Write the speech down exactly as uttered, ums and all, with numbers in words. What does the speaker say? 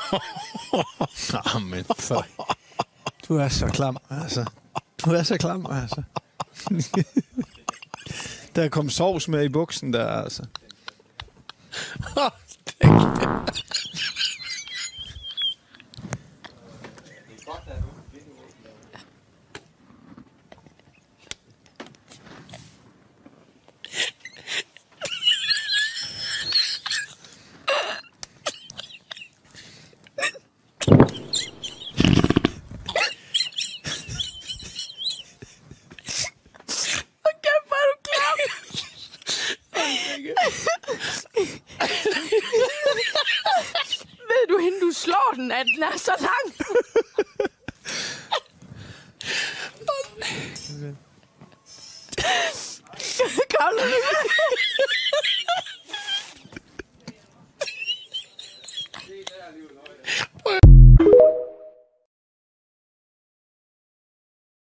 Jamen, for... Du er så klam, altså. Du er så klam, altså. Der kom sovs med i buksen, der, altså. Ved du, hende du slår den, at den er så lang?